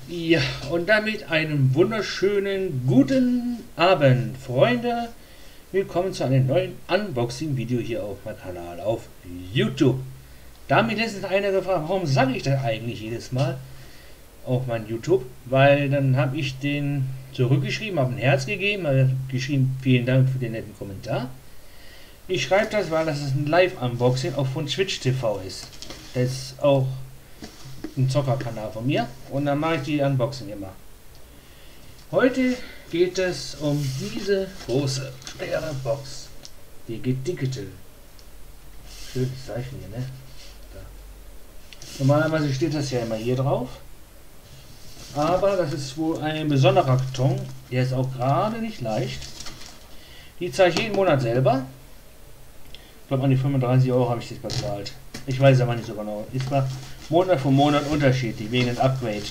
Ja, und damit einen wunderschönen guten Abend, Freunde. Willkommen zu einem neuen Unboxing-Video hier auf meinem Kanal auf YouTube. Damit letztens einer gefragt, warum sage ich das eigentlich jedes Mal auf meinem YouTube? Weil dann habe ich den zurückgeschrieben, habe ein Herz gegeben, habe geschrieben, vielen Dank für den netten Kommentar. Ich schreibe das, weil das ein Live-Unboxing auch von Twitch TV ist. Das ist auch ein Zockerkanal von mir und dann mache ich die Unboxing immer. Heute geht es um diese große, schwere Box. Die Digital. Schönes Zeichen hier, ne? Da. Normalerweise steht das ja immer hier drauf. Aber das ist wohl ein besonderer Karton. Der ist auch gerade nicht leicht. Die zahle ich jeden Monat selber. Ich glaube, an die 35 Euro habe ich das bezahlt. Ich weiß aber nicht so genau. Ist mal Monat für Monat unterschiedlich, wegen dem Upgrade.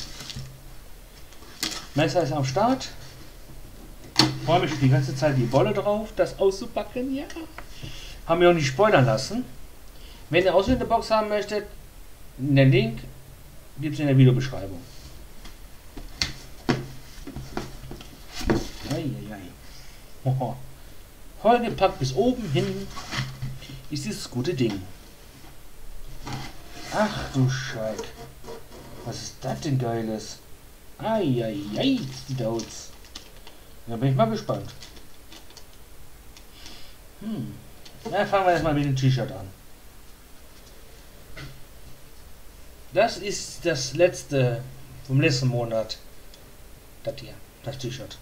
Messer ist am Start. Freue mich die ganze Zeit die Wolle drauf, das auszupacken. Ja. Haben wir auch nicht spoilern lassen. Wenn ihr aussehende Box haben möchtet, den Link gibt es in der Videobeschreibung. Eieiei. Vollgepackt bis oben hin ist dieses gute Ding. Ach du Schreck. Was ist das denn Geiles? Eieiei, sieht aus. Da bin ich mal gespannt. Na, fangen wir erstmal mit dem T-Shirt an. Das ist das letzte vom letzten Monat. Das hier, das T-Shirt.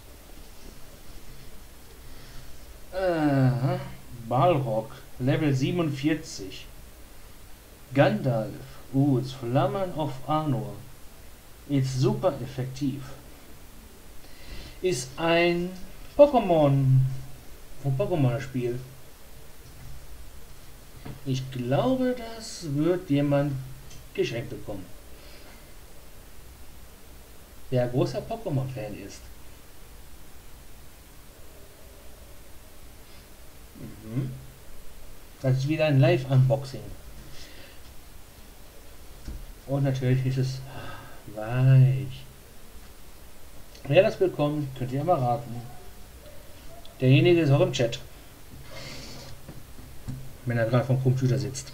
Balrog, Level 47. Gandalf, it's Flammen of Arnor. It's super effektiv. Ist ein Pokémon Spiel. Ich glaube, das wird jemand geschenkt bekommen. Der großer Pokémon-Fan ist. Das ist wieder ein Live-Unboxing. Und natürlich ist es weich. Wer das bekommt, könnt ihr mal raten. Derjenige ist auch im Chat. Wenn er gerade vom Computer sitzt.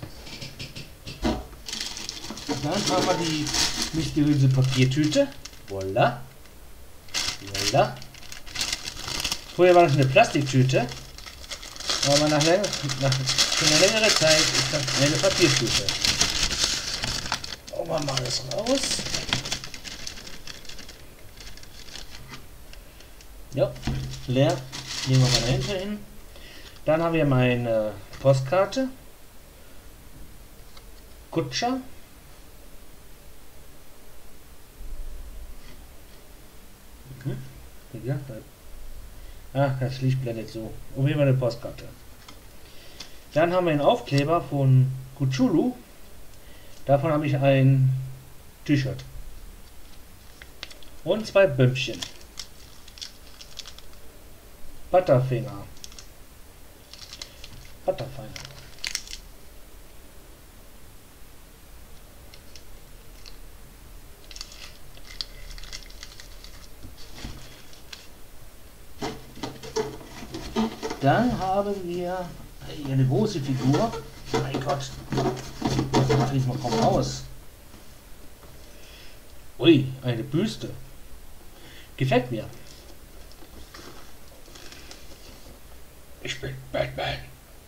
Dann haben wir die mysteriöse Papiertüte. Voila. Voila. Vorher war das eine Plastiktüte. Aber nach einer längeren Zeit ist das eine Papiertüte. Machen wir mal das raus. Ja, leer. Nehmen wir mal dahinter hin. Dann haben wir meine Postkarte. Kutscher. Ja, das Licht blendet so. Und hier eine Postkarte. Dann haben wir einen Aufkleber von Cthulhu. Davon habe ich ein T-Shirt. Und zwei Bömmchen. Butterfinger. Dann haben wir eine große Figur. Mein Gott. Das kriegt man kaum raus. Ui, eine Büste. Gefällt mir. Ich bin Batman.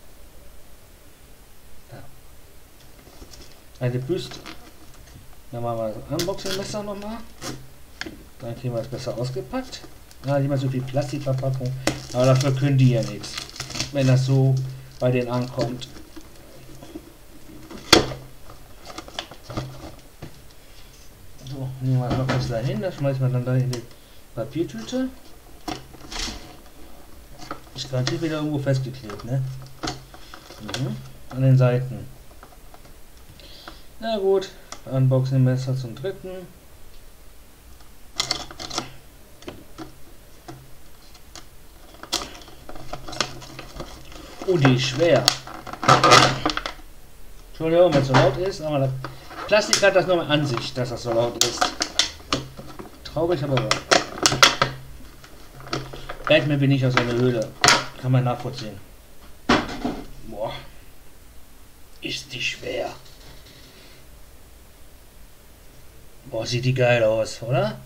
Ja. Eine Büste. Dann machen wir das Unboxing-Messer nochmal. Dann kriegen wir es besser ausgepackt. Ah, nicht mal so viel Plastikverpackung. Aber dafür können die ja nichts. Wenn das so bei denen ankommt. So, nehmen wir noch was dahin. Das schmeißen wir dann da in die Papiertüte. Ist garantiert wieder irgendwo festgeklebt, ne? An den Seiten. Na gut, Unboxing-Messer zum dritten. Oh, die ist schwer. Entschuldigung, wenn es so laut ist, aber das Plastik hat das nur an sich, dass das so laut ist. Traurig, aber wahr. Batman bin ich aus einer Höhle. Kann man nachvollziehen. Boah. Ist die schwer. Boah, sieht die geil aus, oder?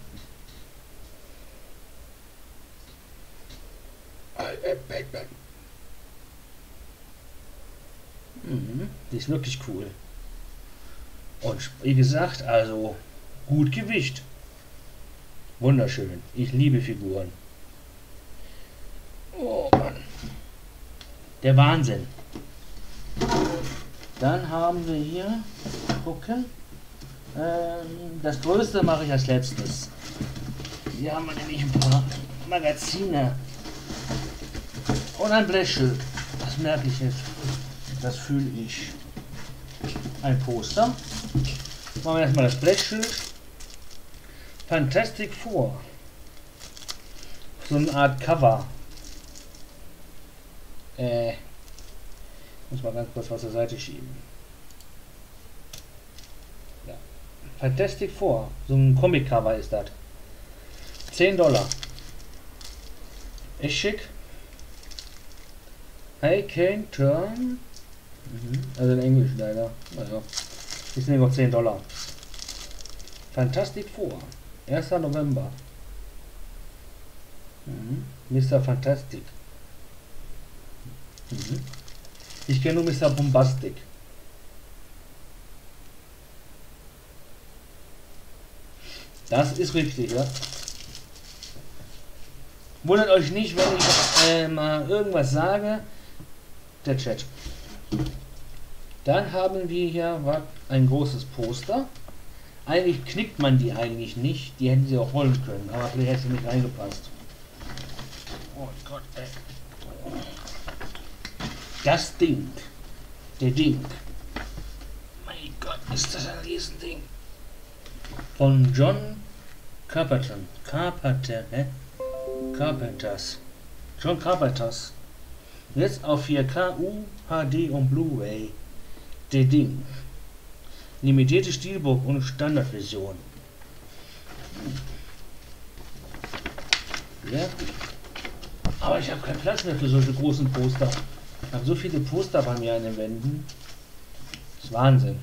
Batman. Die ist wirklich cool. Und wie gesagt, also gut Gewicht. Wunderschön. Ich liebe Figuren. Oh Mann. Der Wahnsinn. Dann haben wir hier, gucken, das größte mache ich als letztes. Hier haben wir nämlich ein paar Magazine und ein Blechschild. Das merke ich jetzt. Das fühle ich. Ein Poster. Machen wir erstmal das Blechschild. Fantastic Four. So eine Art Cover. Muss mal ganz kurz was zur Seite schieben. Ja. Fantastic Four. So ein Comic-Cover ist das. $10. Ist schick. I can turn. Also in Englisch leider. Naja. Ist nämlich noch $10. Fantastic Four. 1. November. Mr. Fantastic. Ich kenne nur Mr. Bombastic. Das ist richtig, ja. Wundert euch nicht, wenn ich mal irgendwas sage. Der Chat. Dann haben wir hier ein großes Poster. Eigentlich knickt man die eigentlich nicht. Die hätten sie auch rollen können, aber vielleicht hätte sie nicht reingepasst. Oh Gott, ey. Das Ding. Der Ding. Mein Gott, ist das ein Riesending. Von John Carpenters. John Carpenters. Jetzt auf 4K, UHD und Blu-ray. Der Ding. Limitierte Stilbook und Standardversion. Ja. Aber ich habe keinen Platz mehr für solche großen Poster. Ich habe so viele Poster bei mir an den Wänden. Das ist Wahnsinn.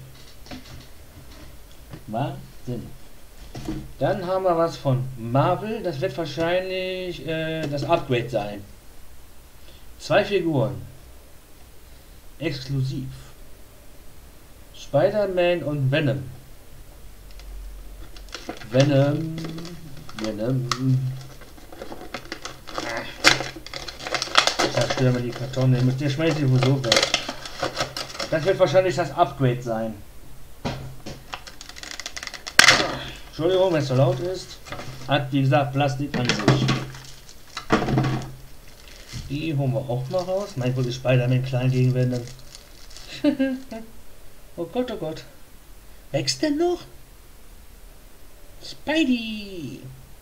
Wahnsinn. Dann haben wir was von Marvel. Das wird wahrscheinlich das Upgrade sein. 2 Figuren. Exklusiv. Spider-Man und Venom. Venom. Ich zerstöre mir die Karton, mit der schmeiße ich sowieso weg. Das wird wahrscheinlich das Upgrade sein. Entschuldigung, wenn es so laut ist. Hat wie gesagt Plastik an sich. Die holen wir auch mal raus. Mein Gott, ist Spider-Man klein gegen Venom. Oh Gott, oh Gott. Wächst denn noch? Spidey!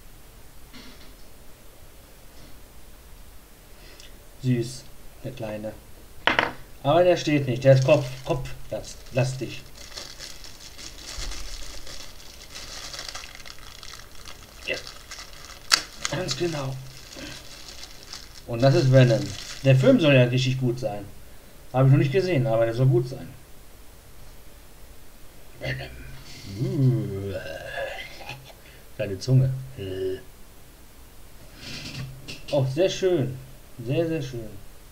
Süß, der Kleine. Aber der steht nicht, der ist kopflastig. Ja, ganz genau. Und das ist Venom. Der Film soll ja richtig gut sein. Habe ich noch nicht gesehen, aber der soll gut sein. Venom. Kleine Zunge. Oh, sehr schön. Sehr, sehr schön.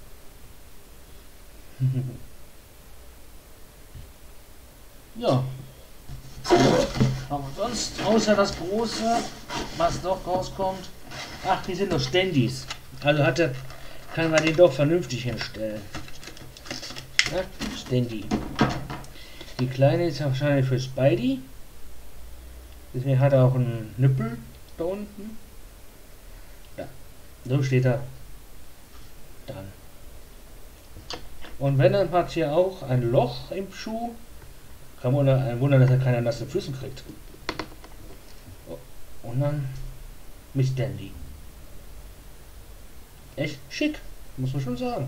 Ja. Aber sonst, außer das Große, was doch rauskommt. Ach, die sind doch Standys. Also kann man den doch vernünftig hinstellen. Ja, Standy. Die kleine ist wahrscheinlich für Spidey. Deswegen hat er auch einen Nippel da unten. Ja, so steht er dann. Und Venom hat hier auch ein Loch im Schuh. Kann man wundern, dass er keine nassen Füßen kriegt. Und dann mit Standy. Echt schick, muss man schon sagen.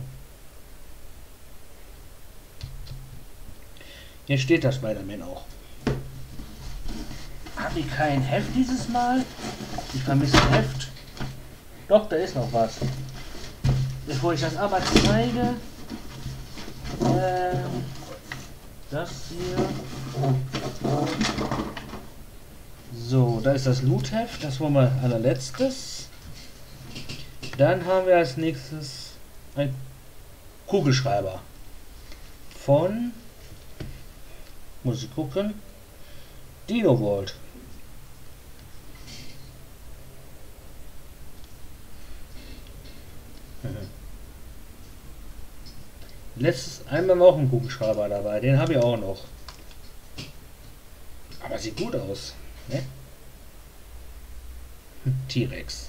Hier steht das Spider-Man auch. Habe ich kein Heft dieses Mal? Ich vermisse ein Heft. Doch, da ist noch was. Bevor ich das aber zeige, das hier. So, da ist das Loot-Heft, das wollen wir allerletztes. Dann haben wir als nächstes ein Kugelschreiber von, muss ich gucken, Dino World. Letztes einmal auch ein Kugelschreiber dabei, den habe ich auch noch. Aber sieht gut aus, ne? T-Rex.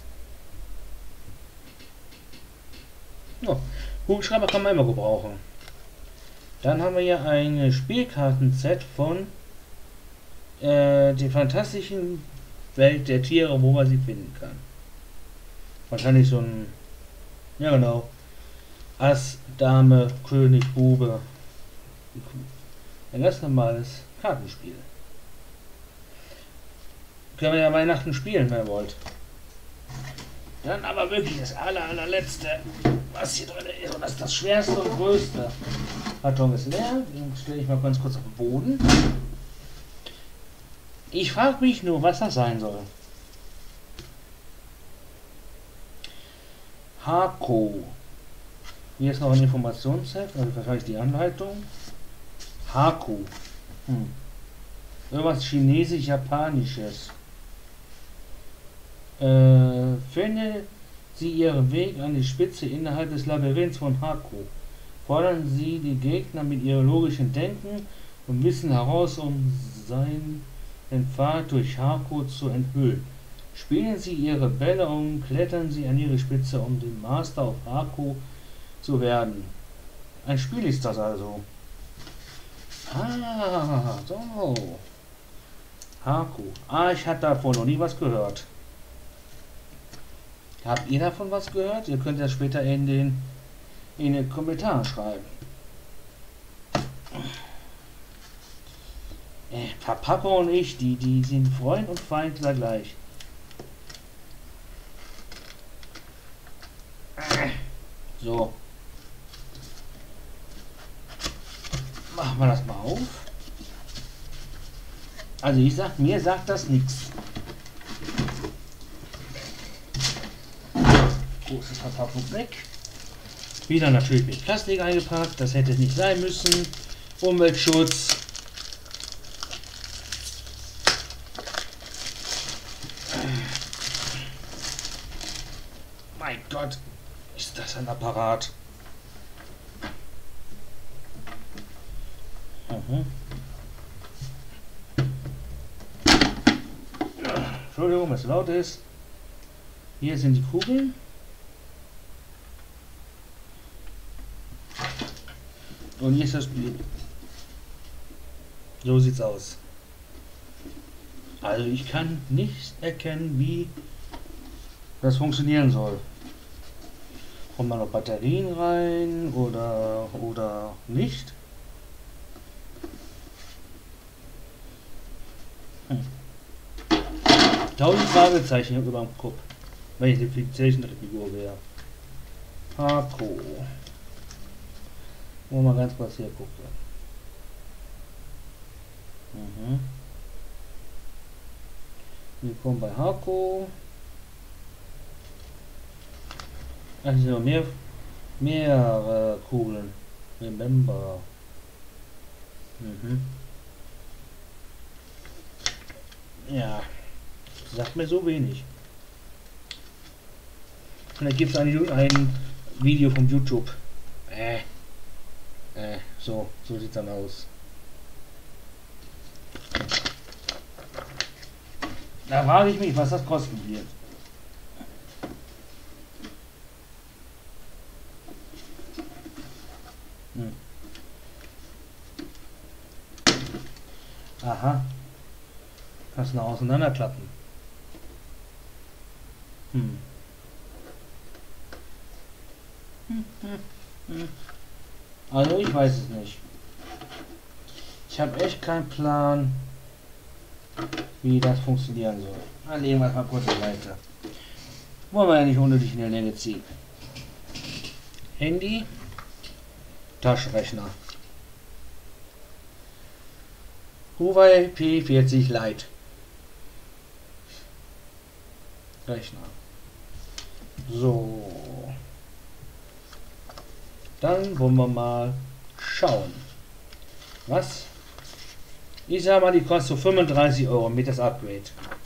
Oh, Kugelschreiber kann man immer gebrauchen. Dann haben wir hier ein Spielkartenset von die fantastischen Welt der Tiere, wo man sie finden kann. Wahrscheinlich so ein, ja genau, Ass, Dame, König, Bube. Ein ganz normales Kartenspiel. Können wir ja Weihnachten spielen, wenn ihr wollt. Dann aber wirklich das allerletzte, was hier drin ist. Und das ist das schwerste und größte. Karton ist leer. Den stelle ich mal ganz kurz auf den Boden. Ich frage mich nur, was das sein soll. Hako. Hier ist noch ein Informationsheft, also wahrscheinlich die Anleitung. Haku. Irgendwas Chinesisch-Japanisches. Finde Sie Ihren Weg an die Spitze innerhalb des Labyrinths von Haku. Fordern Sie die Gegner mit ihrem logischen Denken und Wissen heraus, um seinen Pfad durch Haku zu enthüllen. Spielen Sie Ihre Bälle und klettern Sie an ihre Spitze, um den Master auf Haku zu werden. Ein Spiel ist das also. Ah, so. Haku. Ah, ich hatte davon noch nie was gehört. Habt ihr davon was gehört? Ihr könnt das später in den Kommentaren schreiben. Papa und ich, die sind Freund und Feind gleich. So. Machen wir das mal auf. Also ich sag, mir sagt das nichts. Große Verpackung weg. Wieder natürlich mit Plastik eingepackt. Das hätte nicht sein müssen. Umweltschutz. Mein Gott, ist das ein Apparat. Entschuldigung, was laut ist. Hier sind die Kugeln. Und hier ist das Spiel. So sieht's aus. Also ich kann nicht erkennen, wie das funktionieren soll. Kommen da noch Batterien rein oder nicht? 1000 Fragezeichen über dem Kopf, wenn ich die Zeichentrickfigur wäre. Hako. Wollen wir mal ganz kurz hier gucken. Willkommen bei Hako. Ach, hier sind noch mehrere Kugeln. Remember. Ja, sagt mir so wenig. Und da gibt es ein Video von YouTube. So sieht es dann aus. Da frage ich mich, was das kosten wird. Aha. Kannst du noch auseinanderklappen. Also ich weiß es nicht. Ich habe echt keinen Plan, wie das funktionieren soll. Dann legen wir es mal kurz weiter. Wollen wir ja nicht unnötig in der Länge ziehen. Handy, Taschenrechner. Huawei P40 Lite. Rechner. So. Dann wollen wir mal schauen. Was? Ich sag mal, die kostet so 35 Euro mit das Upgrade.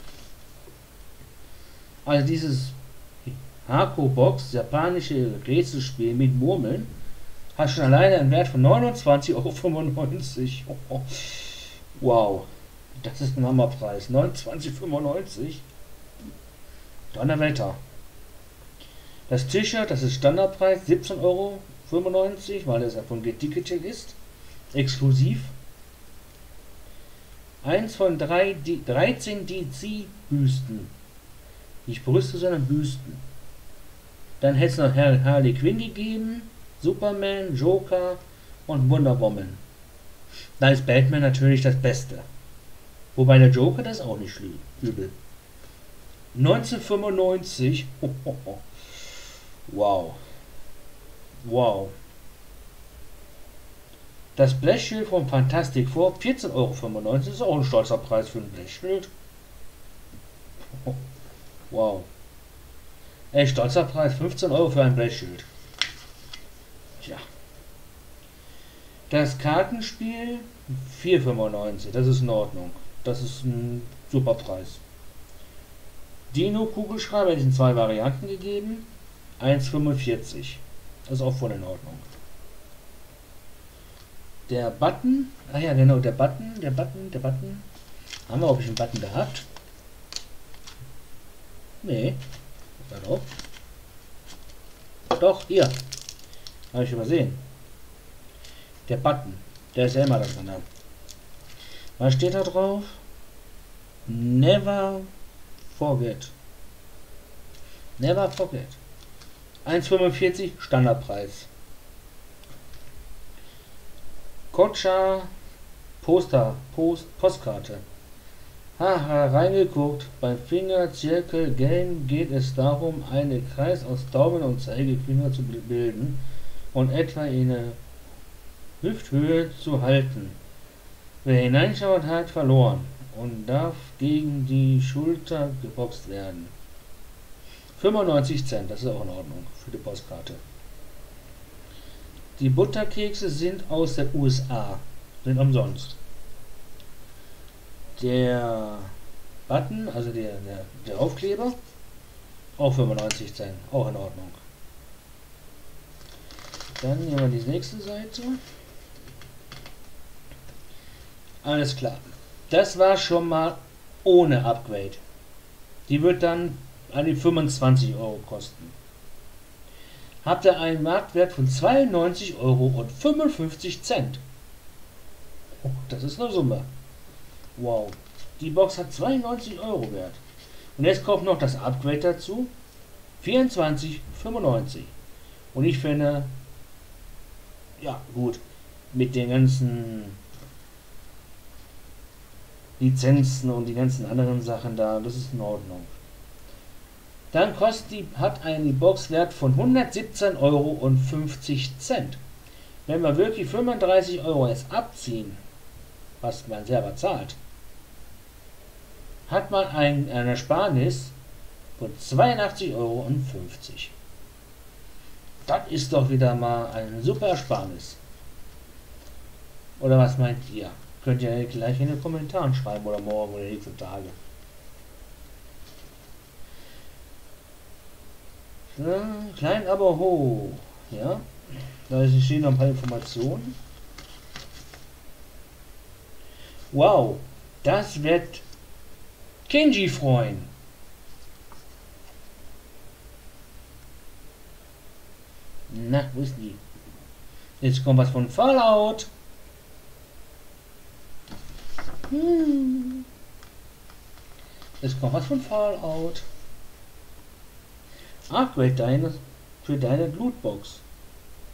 Also dieses Hako-Box, japanische Rätselspiel mit Murmeln, hat schon alleine einen Wert von 29,95 Euro. Oh, oh. Wow, das ist ein Hammerpreis. 29,95 Euro. Donnerwetter. Das T-Shirt, das ist Standardpreis, 17,95 Euro, weil es von getickets ist. Exklusiv. Eins von 13 DC-Büsten. Nicht Brüste, sondern Büsten. Dann hätte es noch Harley Quinn gegeben, Superman, Joker und Wonder Woman. Da ist Batman natürlich das Beste. Wobei der Joker, das ist auch nicht übel. 1995. Oh, oh, oh. Wow. Wow. Das Blechschild vom Fantastic Four, 14,95 Euro. Ist auch ein stolzer Preis für ein Blechschild. Oh. Wow. Ey, stolzer Preis, 15 Euro für ein Blechschild. Tja. Das Kartenspiel 4,95. Das ist in Ordnung. Das ist ein super Preis. Dino Kugelschreiber hätte ich in 2 Varianten gegeben. 1,45. Das ist auch voll in Ordnung. Der Button. Ah ja, genau, der Button. Haben wir, ob ich einen Button gehabt? Nee. Doch. Doch, hier. Habe ich übersehen. Der Button. Der ist ja immer da drin. Was steht da drauf? Never forget. Never forget. 1,45 Standardpreis. Kocha Postkarte. Haha, reingeguckt. Beim Fingerzirkel-Game geht es darum, einen Kreis aus Daumen und Zeigefinger zu bilden und etwa in der Hüfthöhe zu halten. Wer hineinschaut, hat verloren und darf gegen die Schulter geboxt werden. 95 Cent, das ist auch in Ordnung für die Postkarte. Die Butterkekse sind aus der USA, sind umsonst. Der Button, also der Aufkleber, auch 95 Cent, auch in Ordnung. Dann nehmen wir die nächste Seite. Alles klar. Das war schon mal ohne Upgrade. Die wird dann an die 25 Euro kosten. Habt ihr einen Marktwert von 92,55 Euro. Oh, das ist eine Summe. Wow. Die Box hat 92 Euro wert. Und jetzt kommt noch das Upgrade dazu. 24,95. Und ich finde, ja gut, mit den ganzen Lizenzen und die ganzen anderen Sachen da, das ist in Ordnung. Dann hat eine Box Wert von 117,50 Euro. Wenn wir wirklich 35 Euro jetzt abziehen, was man selber zahlt, hat man eine Ersparnis von 82,50 Euro. Das ist doch wieder mal eine super Ersparnis. Oder was meint ihr? Könnt ihr gleich in den Kommentaren schreiben oder morgen oder nächsten Tage. Klein aber hoch. Ja, da stehen noch ein paar Informationen. Wow, das wird Kenji freuen. Na, wo ist die? Jetzt kommt was von Fallout. Jetzt kommt was von Fallout. Upgrade für deine Lootbox.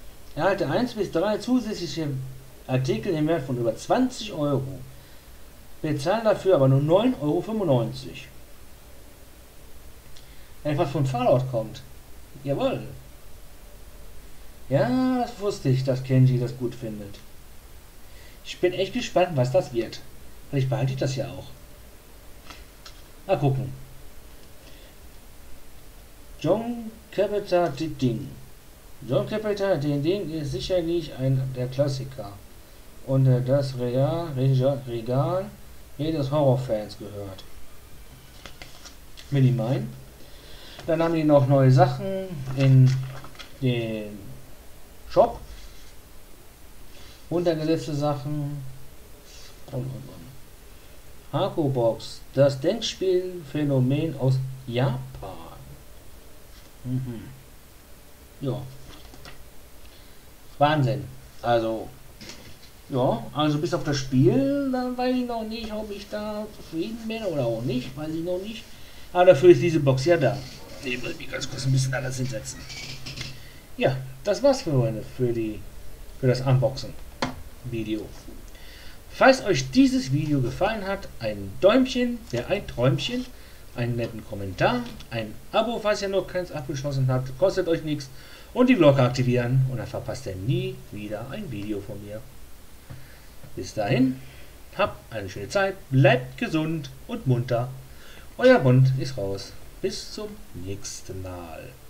Erhalte 1 bis 3 zusätzliche Artikel im Wert von über 20 Euro. Bezahlen dafür aber nur 9,95 €. Etwas von Fallout kommt. Jawohl. Ja, das wusste ich, dass Kenji das gut findet. Ich bin echt gespannt, was das wird. Vielleicht behalte ich das ja auch. Mal gucken. John Carpenter Ding. John Carpenter Ding ist sicherlich der Klassiker. Und das Regal jedes Horrorfans gehört. Will ich meinen. Dann haben die noch neue Sachen in den Shop. Runtergesetzte Sachen. Und. Hakobox, das Denkspielphänomen aus Japan. Ja. Wahnsinn. Also bis auf das Spiel, dann weiß ich noch nicht, ob ich da zufrieden bin oder auch nicht, weiß ich noch nicht. Aber dafür ist diese Box ja da. Ich will mich ganz kurz ein bisschen anders hinsetzen. Ja, das war's für das Unboxing-Video. Falls euch dieses Video gefallen hat, ein Däumchen, ein Träumchen, einen netten Kommentar, ein Abo, falls ihr noch keins abgeschlossen habt, kostet euch nichts, und die Glocke aktivieren, und dann verpasst ihr nie wieder ein Video von mir. Bis dahin, habt eine schöne Zeit, bleibt gesund und munter. Euer Bund ist raus. Bis zum nächsten Mal.